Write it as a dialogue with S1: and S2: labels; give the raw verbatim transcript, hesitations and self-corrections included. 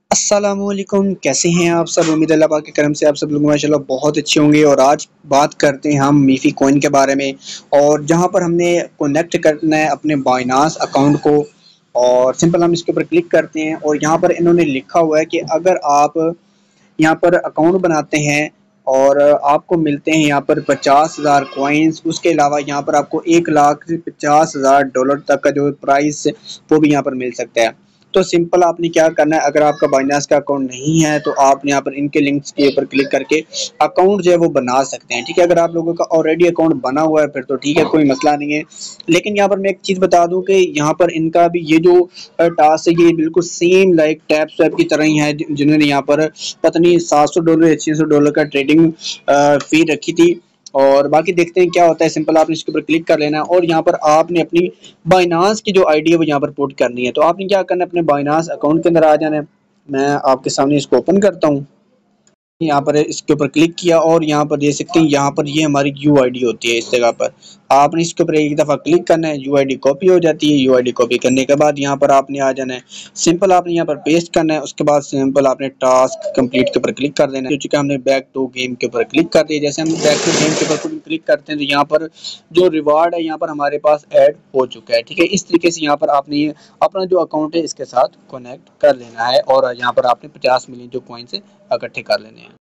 S1: अस्सलामुअलैकुम, कैसे हैं आप सब? उम्मीद है अल्लाह पाक के करम से आप सब लोग माशाल्लाह बहुत अच्छे होंगे। और आज बात करते हैं हम मीफ़ी कॉइन के बारे में, और जहां पर हमने कनेक्ट करना है अपने बाइनांस अकाउंट को। और सिंपल हम इसके ऊपर क्लिक करते हैं और यहाँ पर इन्होंने लिखा हुआ है कि अगर आप यहाँ पर अकाउंट बनाते हैं और आपको मिलते हैं यहाँ पर पचास हज़ार कॉइन्स, उसके अलावा यहाँ पर आपको एक लाख से पचास हज़ार डॉलर तक का जो प्राइस वो भी यहाँ पर मिल सकता है। तो सिंपल आपने क्या करना है, अगर आपका बाइनांस का अकाउंट नहीं है तो आप यहाँ पर इनके लिंक्स के ऊपर क्लिक करके अकाउंट जो है वो बना सकते हैं। ठीक है, अगर आप लोगों का ऑलरेडी अकाउंट बना हुआ है फिर तो ठीक है, कोई मसला नहीं है। लेकिन यहाँ पर मैं एक चीज़ बता दूं कि यहाँ पर इनका भी ये जो टास्क है ये बिल्कुल सेम लाइक टैप स्वैप की तरह ही है, जिन्होंने यहाँ पर पता नहीं सात सौ डॉलर या छः सौ डॉलर का ट्रेडिंग फी रखी थी। और बाकी देखते हैं क्या होता है। सिंपल आपने इसके ऊपर क्लिक कर लेना है और यहाँ पर आपने अपनी बाइनांस की जो आईडी है वो यहाँ पर पुट करनी है। तो आपने क्या करना है, अपने बाइनांस अकाउंट के अंदर आ जाना है। मैं आपके सामने इसको ओपन करता हूँ। यहाँ पर इसके ऊपर क्लिक किया और यहाँ पर देख सकते हैं, यहाँ पर ये हमारी यू आई डी होती है। इस जगह पर आपने इसके ऊपर एक दफ़ा क्लिक करना है, यू आई डी कॉपी हो जाती है। यू आई डी कॉपी करने के बाद यहाँ पर आपने आ जाना है, सिंपल आपने यहाँ पर पेस्ट करना है। उसके बाद सिंपल आपने टास्क कंप्लीट के ऊपर क्लिक कर देना है। जो चुका हमने बैक टू गेम के ऊपर क्लिक कर दिया। जैसे हम बैक टू गेम के ऊपर क्लिक करते हैं तो यहाँ पर जो रिवार्ड है यहाँ पर हमारे पास ऐड हो चुका है। ठीक है, इस तरीके से यहाँ पर आपने ये अपना जो अकाउंट है इसके साथ कनेक्ट कर लेना है और यहाँ पर आपने पचास मिलियन जो कॉइन्स इकट्ठे कर लेने हैं।